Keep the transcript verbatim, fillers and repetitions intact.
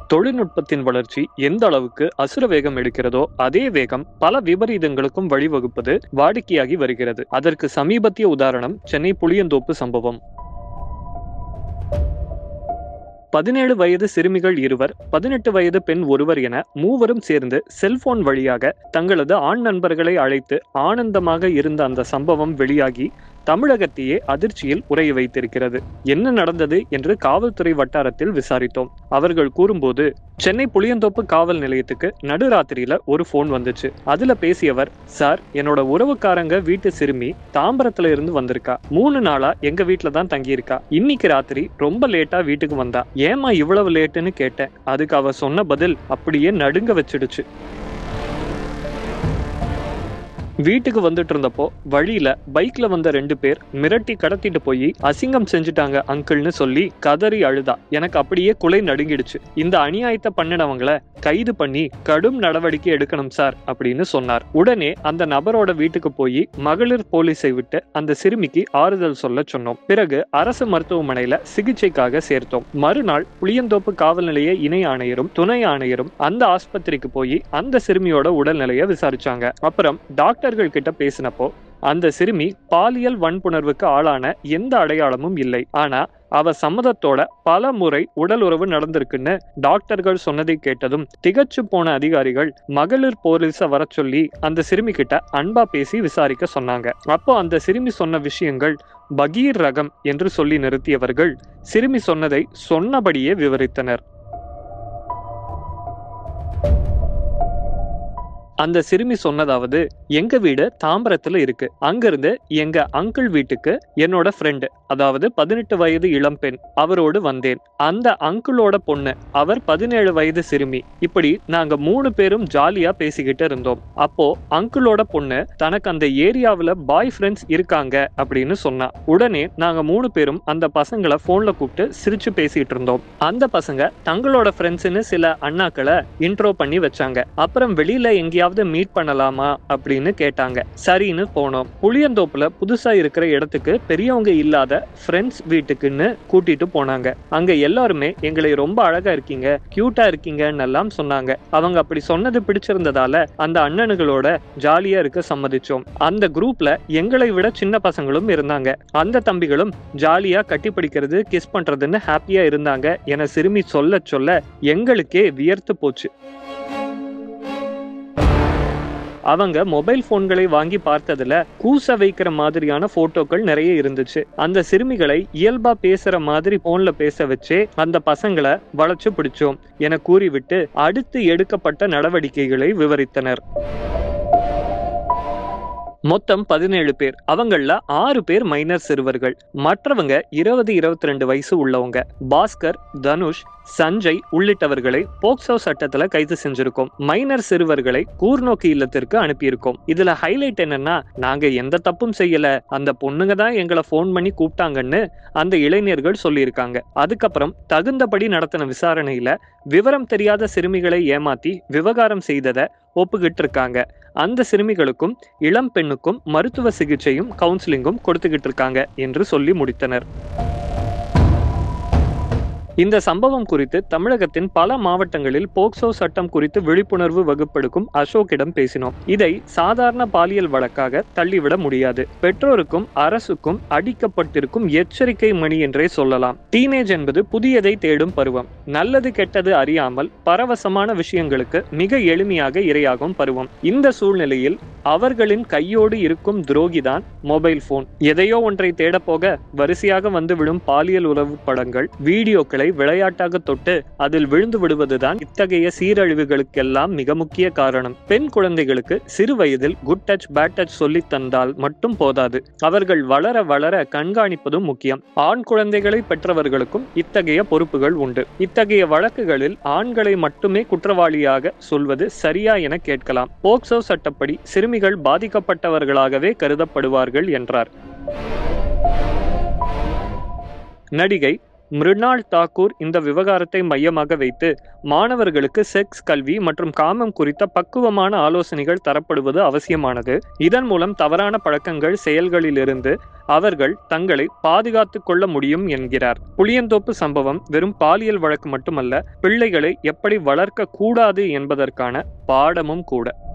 தொழில்நுட்பத்தின் வளர்ச்சி எந்த அளவுக்கு அசுர வேகம் எடுக்கிறதோ அதே வேகம் பல விபரீதங்களுக்கும் வழிவகுப்பது வாடிக்கையாகி வருகிறது. அதற்கு சமீபத்திய உதாரணம் சென்னை புளியந்தோப்பு சம்பவம். பதினேழு வயது சிறுமிகள் இருவர், பதினெட்டு வயது பெண் ஒருவர் என மூவரும் சேர்ந்து செல்போன் வழியாக தங்களது ஆண் நண்பர்களை அழைத்து ஆனந்தமாக இருந்த அந்த சம்பவம் வெளியாகி தமிழகத்தையே அதிர்ச்சியில் உறைய வைத்திருக்கிறது. என்ன நடந்தது என்று காவல்துறை வட்டாரத்தில் விசாரித்தோம். அவர்கள் கூறும்போது, சென்னை புளியந்தோப்பு காவல் நிலையத்துக்கு நடுராத்திரியில ஒரு போன் வந்துச்சு. அதுல பேசியவர், சார், என்னோட உறவுக்காரங்க வீட்டு சிறுமி தாம்பரத்துல இருந்து வந்திருக்கா. மூணு நாளா எங்க வீட்டுல தான் தங்கியிருக்கா. இன்னைக்கு ராத்திரி ரொம்ப லேட்டா வீட்டுக்கு வந்தா. ஏமா இவ்வளவு லேட்டுன்னு கேட்டேன். அதுக்கு அவ சொன்ன பதில் அப்படியே நடுங்க வச்சிடுச்சு. வீட்டுக்கு வந்துட்டு இருந்தப்போ வழியில பைக்ல வந்த ரெண்டு பேர் மிரட்டி கடத்திட்டு போய் அசிங்கம் செஞ்சுட்டாங்க அங்கிள்னு சொல்லி கதறி அழுதா. எனக்கு அப்படியே குலை நடுங்கிடுச்சு. இந்த அநியாயத்தை பண்ணினவங்களை கைது பண்ணி கடும் நடவடிக்கை எடுக்கணும் சார் அப்படின்னு சொன்னார். உடனே அந்த நபரோட வீட்டுக்கு போய் மகளிர் போலீஸை விட்டு அந்த சிறுமிக்கு ஆறுதல் சொல்ல சொன்னோம். பிறகு அரசு மருத்துவமனையில சிகிச்சைக்காக சேர்த்தோம். மறுநாள் புளியந்தோப்பு காவல் நிலைய இணை ஆணையரும் துணை ஆணையரும் அந்த ஆஸ்பத்திரிக்கு போய் அந்த சிறுமியோட உடல்நிலையை விசாரிச்சாங்க. அப்புறம் டாக்டர் கிட்ட பேசினப்போ அந்த சிறுமி பாலியல் வன்புணர்வுக்கு ஆளான எந்த அடையாளமும் இல்லை. ஆனா அவ சம்மதத்தோட பல முறை உடல் உறவு நடந்திருக்குன்னு டாக்டர்கள் சொன்னதை கேட்டதும் திகச்சு போன அதிகாரிகள் மகளிர் போலீஸ வர சொல்லி அந்த சிறுமி கிட்ட அன்பா பேசி விசாரிக்க சொன்னாங்க. அப்போ அந்த சிறுமி சொன்ன விஷயங்கள் பகீர் ரகம் என்று சொல்லி நிறுத்தியவர்கள் சிறுமி சொன்னதை சொன்னபடியே விவரித்தனர். அந்த சிறுமி சொன்னதாவது, எங்க வீடு தாம்பரத்துல இருக்கு. அங்கிருந்து எங்க அங்கிள் வீட்டுக்கு என்னோட ஃப்ரெண்டு, அதாவது பதினெட்டு வயது இளம்பெண், அவரோடு வந்தேன். அந்த அங்கிளோட பொண்ணு, அவர் பதினேழு வயது சிறுமி. இப்படி நாங்க மூணு பேரும் ஜாலியா பேசிக்கிட்டு இருந்தோம். அப்போ அங்கிளோட பொண்ணு தனக்கு அந்த ஏரியாவில பாய் ஃப்ரெண்ட்ஸ் இருக்காங்க அப்படின்னு சொன்னா. உடனே நாங்க மூணு பேரும் அந்த பசங்களை போன்ல கூப்பிட்டு சிரிச்சு பேசிட்டு இருந்தோம். அந்த பசங்க தங்களோட ஃப்ரெண்ட்ஸ்னு சில அண்ணாக்களை இன்ட்ரோ பண்ணி வச்சாங்க. அப்புறம் வெளியில எங்கேயாவது மீட் பண்ணலாமா அப்படின்னு கேட்டாங்க. சரின்னு போனோம். புளியந்தோப்புல புதுசா இருக்கிற இடத்துக்கு பெரியவங்க இல்லாத ஃப்ரெண்ட்ஸ் வீட்டுக்குன்னு கூட்டிட்டு போனாங்க. அங்க எல்லாருமே எங்களை ரொம்ப அழகா இருக்கீங்க, கியூட்டா இருக்கீங்கன்னு எல்லாம் சொன்னாங்க. அவங்க அப்படி சொன்னது பிடிச்சிருந்ததால அந்த அண்ணனுகளோட ஜாலியா இருக்க சம்மதிச்சோம். அந்த குரூப்ல எங்களை விட சின்ன பசங்களும் இருந்தாங்க. அந்த தம்பிகளும் ஜாலியா கட்டி பிடிக்கிறது, கிஸ் பண்றதுன்னு ஹாப்பியா இருந்தாங்க என சிறுமி சொல்ல சொல்ல எங்களுக்கே வியர்த்து போச்சு. அவங்க மொபைல் போன்களை வாங்கி பார்த்ததுல கூச வைக்கிற மாதிரியான போட்டோக்கள் நிறைய இருந்துச்சு. அந்த சிறுமிகளை இயல்பா பேசுற மாதிரி போன்ல பேச வச்சே அந்த பசங்களை வளைச்சு பிடிச்சோம் என கூறிவிட்டு அடுத்து எடுக்கப்பட்ட நடவடிக்கைகளை விவரித்தனர். மொத்தம் பதினேழு பேர். அவங்கள ஆறு பேர் மைனர் சிறுவர்கள். மற்றவங்க இருபது இருபத்தி ரெண்டு வயசு உள்ளவங்க. பாஸ்கர், தனுஷ், சஞ்சய் உள்ளிட்டவர்களை போக்சோ சட்டத்துல கைது செஞ்சிருக்கோம். மைனர் சிறுவர்களை கூர்நோக்கு இல்லத்திற்கு அனுப்பியிருக்கோம். இதுல ஹைலைட் என்னன்னா, நாங்க எந்த தப்பும் செய்யல, அந்த பொண்ணுங்க தான் எங்களை போன் பண்ணி கூப்பிட்டாங்கன்னு அந்த இளைஞர்கள் சொல்லியிருக்காங்க. அதுக்கப்புறம் தகுந்தபடி நடத்தின விசாரணையில விவரம் தெரியாத சிறுமிகளை ஏமாத்தி விவகாரம் செய்ததை ஒப்புக்கிட்டு இருக்காங்க. அந்த சிறுமிகளுக்கும் இளம் பெண்ணுக்கும் மருத்துவ சிகிச்சையும் கவுன்சிலிங்கும் கொடுத்துக்கிட்டு இருக்காங்க என்று சொல்லி முடித்தனர். இந்த சம்பவம் குறித்து தமிழகத்தின் பல மாவட்டங்களில் போக்சோ சட்டம் குறித்து விழிப்புணர்வு வகுப்பெடுக்கும் அசோக்கிடம் பேசினோம். இதை சாதாரண பாலியல் வழக்காக தள்ளிவிட முடியாது. பெற்றோருக்கும் அரசுக்கும் அடிக்கப்பட்டிருக்கும் எச்சரிக்கை மணி என்றே சொல்லலாம். டீனேஜ் என்பது புதியதை தேடும் பருவம். நல்லது கெட்டது அறியாமல் பரவசமான விஷயங்களுக்கு மிக எளிமையாக இரையாகும் பருவம். இந்த சூழ்நிலையில் அவர்களின் கையோடு இருக்கும் துரோகிதான் மொபைல் போன். எதையோ ஒன்றை தேட போக வரிசையாக வந்துவிடும் பாலியல் உறவு படங்கள், வீடியோக்களை விளையாட்டாக தொட்டு அதில் விழுந்து விடுவதுதான் இத்தகைய சீரழிவுகளுக்கெல்லாம் மிக முக்கிய காரணம். பெண் குழந்தைகளுக்கு சிறு வயதில் குட் டச் பேட் டச் சொல்லி தந்தால் மட்டும் போதாது, அவர்கள் வளர வளர கண்காணிப்பதும் முக்கியம். ஆண் குழந்தைகளை பெற்றவர்களுக்கும் இத்தகைய பொறுப்புகள் உண்டு. இத்தகைய வழக்குகளில் ஆண்களை மட்டுமே குற்றவாளியாக சொல்வது சரியா என கேட்கலாம். போக்சோ சட்டப்படி சிறுமிகள் பாதிக்கப்பட்டவர்களாகவே கருதப்படுவார்கள் என்றார். நடிகை மிருணாள் தாக்கூர் இந்த விவகாரத்தை மையமாக வைத்து மாணவர்களுக்கு செக்ஸ், கல்வி மற்றும் காமம் குறித்த பக்குவமான ஆலோசனைகள் தரப்படுவது அவசியமானது. இதன் மூலம் தவறான பழக்கங்கள், செயல்களிலிருந்து அவர்கள் தங்களை பாதுகாத்துக் கொள்ள முடியும் என்கிறார். புளியந்தோப்பு சம்பவம் வெறும் பாலியல் வழக்கு மட்டுமல்ல, பிள்ளைகளை எப்படி வளர்க்க கூடாது என்பதற்கான பாடமும் கூட.